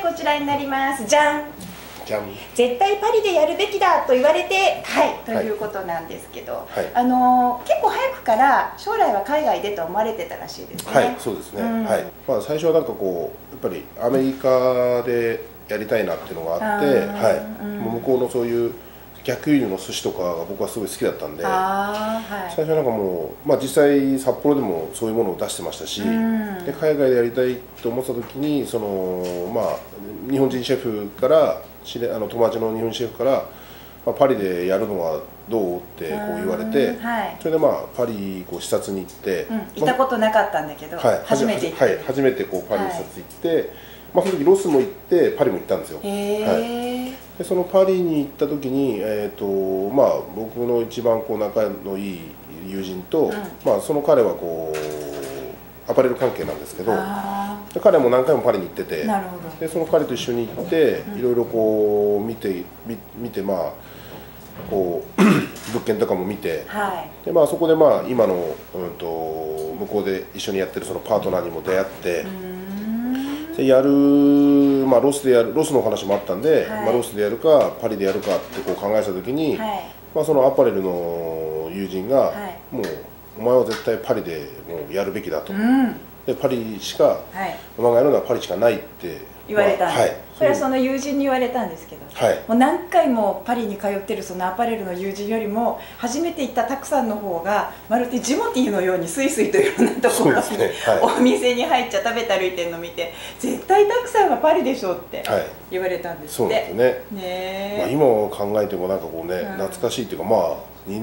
こちらになります。じゃん。 じゃん。 絶対パリでやるべきだと言われて、はい、ということなんですけど、 はい、 結構早くから将来は海外でと思われてたらしいですね。 はい、そうですね。はい。まあ最初はなんかこうやっぱりアメリカでやりたいなっていうのがあって、はい。向こうのそういう逆輸入の寿司とかが僕はすごい好きだったんで、はい、最初はなんかもう、まあ、実際札幌でもそういうものを出してましたし、で海外でやりたいと思った時にその、まあ、日本人シェフから友達の日本シェフから、まあ、パリでやるのはどうってこう言われて、はい、それでまあパリこう視察に行って、 行ったことなかったんだけど、はい、初めて行って、はい、 初めてこうパリ視察行って、まあ、その時ロスも行ってパリも行ったんですよ。はい、でそのパリに行った時に、まあ、僕の一番こう仲のいい友人と、まあ、その彼はこうアパレル関係なんですけど、で彼も何回もパリに行ってて、でその彼と一緒に行っていろいろこう見てまあこう物件とかも見て、でまあ、そこでまあ今の、向こうで一緒にやってるそのパートナーにも出会って。でやる、まあ、ロスの話もあったんで、まあ、ロスでやるかパリでやるかってこう考えた時に、まあ、そのアパレルの友人が、もうお前は絶対パリでもうやるべきだと、でパリしか、お前がやるのはパリしかないって言われたんです。これはその友人に言われたんですけど、もう何回もパリに通ってるそのアパレルの友人よりも初めて行ったたくさんの方がまるでジモティーのようにスイスイといろんなところに、お店に入っちゃ食べた歩いてるのを見て絶対たくさんはパリでしょって言われたんですって。 そうですね。まあ今考えてもなんかこうね、懐かしいっていうか、まあ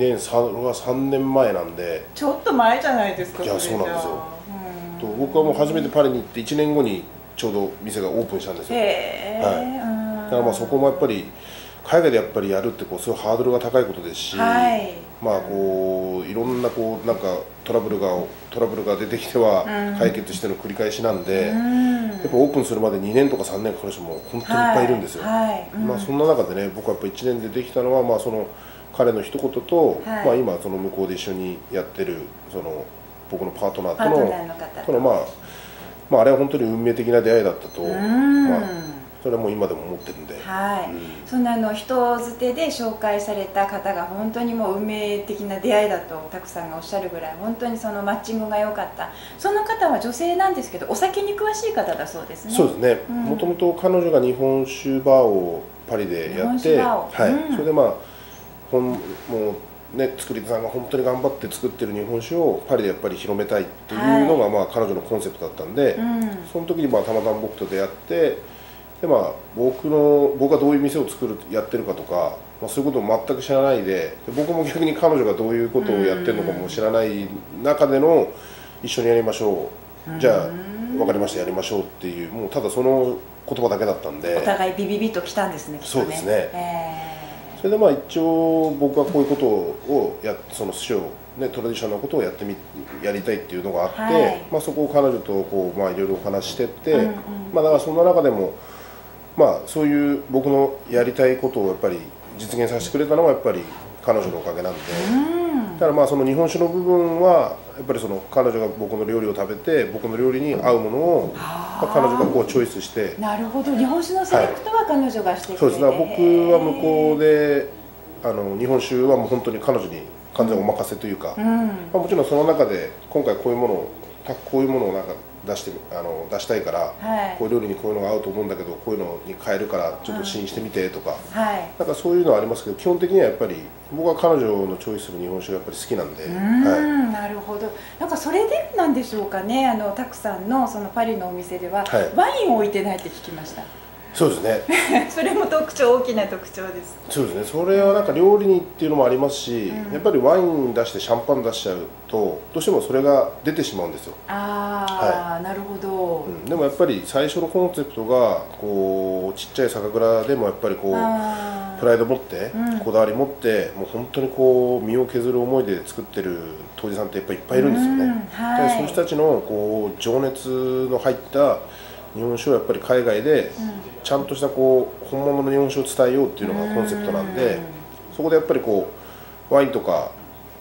3年前なんで、 ちょっと前じゃないですか。 いやそうなんですよ。僕はもう初めてパリに行って1年後にちょうど店がオープンしたんですよ。はい、だからまあそこもやっぱり海外でやっぱりやるってこうすごいハードルが高いことですし、まあこういろんなこうなんかトラブルが出てきては解決しての繰り返しなんで、やっぱオープンするまで2年とか3年かかる人も本当にいっぱいいるんですよ。まあそんな中でね、僕はやっぱ1年でできたのはまあその彼の一言と、まあ今その向こうで一緒にやってるその僕のパートナーとのまああれは本当に運命的な出会いだったと、まあそれはもう今でも思ってるんで、 そんな人づてで紹介された方が本当にもう運命的な出会いだとたくさんがおっしゃるぐらい本当にそのマッチングが良かった。その方は女性なんですけどお酒に詳しい方だそうですね。 そうですね。もともと彼女が日本酒バーをパリでやって、それでまあもうね、作り手さんが本当に頑張って作ってる日本酒をパリでやっぱり広めたいっていうのがまあ彼女のコンセプトだったんで、その時にまあたまたま僕と出会って、でまあ僕がどういう店をやってるかとか、まあ、そういうことを全く知らないで、僕も逆に彼女がどういうことをやってるのかも知らない中での一緒にやりましょう、じゃあ分かりましたやりましょうっていう、もうただその言葉だけだったんで、 お互いビビビときたんですね。 そうですね。それでまあ一応僕はこういうことをその寿司をね、トラディショナルなことをやりたいっていうのがあって、まあそこを彼女とこうまあいろいろお話してって、まあだからそんな中でもまあそういう僕のやりたいことをやっぱり実現させてくれたのはやっぱり彼女のおかげなんで、だからまあその日本酒の部分はやっぱりその彼女が僕の料理を食べて僕の料理に合うものを彼女がこうチョイスして、 なるほど、日本酒のセレクトは彼女がしてくれて、 そうですね。僕は向こうで日本酒はもう本当に彼女に完全お任せというか、まあ、もちろんその中で今回こういうものをなんか出したいから、こういう料理にこういうのが合うと思うんだけどこういうのに変えるからちょっと試飲してみてとか、なんかそういうのはありますけど、基本的にはやっぱり僕は彼女のチョイスする日本酒がやっぱり好きなんで。 なるほど。なんかそれでなんでしょうかね、たくさんのそのパリのお店ではワインを置いてないって聞きました。 そうですね。 それも大きな特徴です。 そうですね。それはなんか料理にっていうのもありますし、やっぱりワイン出してシャンパン出しちゃうとどうしてもそれが出てしまうんですよ。 なるほど。 でもやっぱり最初のコンセプトがこうちっちゃい酒蔵でもやっぱりこうプライド持ってこだわり持ってもう本当にこう身を削る思いで作ってる杜氏さんってやっぱりいっぱいいるんですよね。そういう人たちのこう情熱の入った日本酒をやっぱり海外でちゃんとしたこう本物の日本酒を伝えようっていうのがコンセプトなんで、そこでやっぱりこうワインとか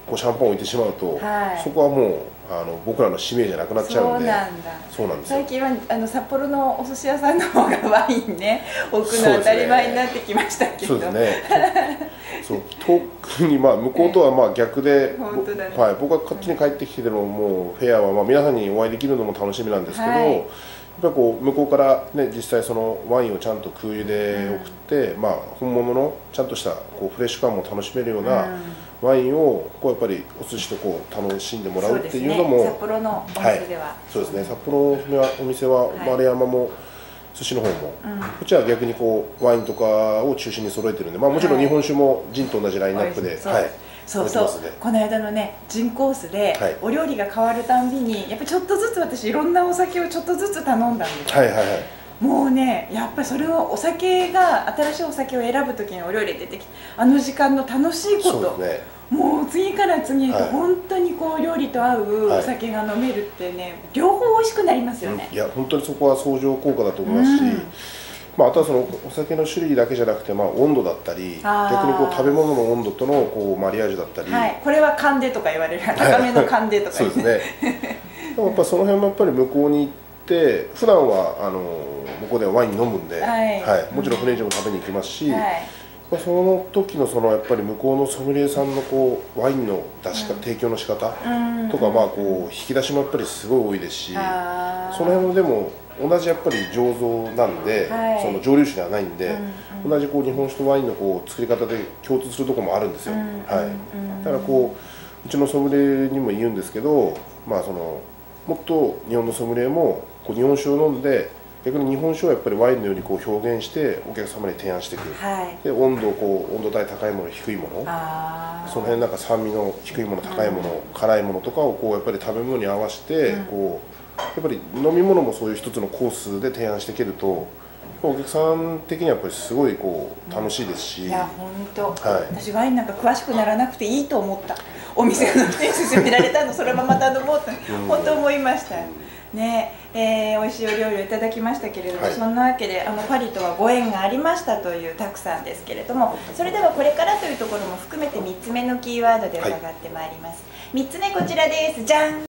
こうシャンパンを置いてしまうと、そこはもう僕らの使命じゃなくなっちゃうんで。そうなんですよ。 最近は札幌のお寿司屋さんの方がワインね置くの当たり前になってきましたけど。 そうですね。そう特に向こうとは逆で、僕はこっちに帰ってきてでももうフェアは皆さんにお会いできるのも楽しみなんですけど、やっぱりこう向こうからね実際そのワインをちゃんと空輸で送って、本物のちゃんとしたこうフレッシュ感も楽しめるようなワインをこうやっぱりお寿司とこう楽しんでもらうっていうのも、 札幌のお店ではそうですね。札幌のお店は丸山も寿司の方も、こっちは逆にこうワインとかを中心に揃えてるんで、もちろん日本酒もジンと同じラインナップで、 そうそう、この間のねジンコースでお料理が変わるたんびにやっぱりちょっとずつ私いろんなお酒をちょっとずつ頼んだんですよ。もうねやっぱりそれをお酒が新しいお酒を選ぶ時にお料理出てきて時間の楽しいこと、もう次から次へと本当にこう料理と合うお酒が飲めるってね、両方美味しくなりますよね。 いや本当にそこは相乗効果だと思いますし、あとはそのお酒の種類だけじゃなくて温度だったり、逆にこう食べ物の温度とのこうマリアージュだったり、 これは勘でとか言われる、高めの勘でとかそうですね。やっぱその辺もやっぱり向こうに行って普段は向こうではワイン飲むんで、もちろんフレンチも食べに行きますし、その時のやっぱり向こうのソムリエさんのこうワインの提供の仕方とかこう引き出しもやっぱりすごい多いですし、その辺もでも同じやっぱり醸造なんで、その蒸留酒ではないんで、同じこう日本酒とワインのこう作り方で共通するところもあるんですよ。だからこううちのソムリエにも言うんですけど、もっと日本のソムリエもこう日本酒を飲んで、逆に日本酒をやっぱりワインのようにこう表現してお客様に提案していく、で温度帯高いもの低いもの、その辺なんか酸味の低いもの高いもの、辛いものとかをこうやっぱり食べ物に合わせてこうやっぱり飲み物もそういう一つのコースで提案していけると、お客さん的にはやっぱりすごいこう楽しいですし、 いや本当、私ワインなんか詳しくならなくていいと思った。お店の人に勧められたのそれもまた飲もうと本当思いましたね。美味しいお料理をいただきましたけれども、そんなわけでパリとはご縁がありましたというたくさんですけれども、それではこれからというところも含めて3つ目のキーワードで伺ってまいります。3つ目こちらです。じゃん。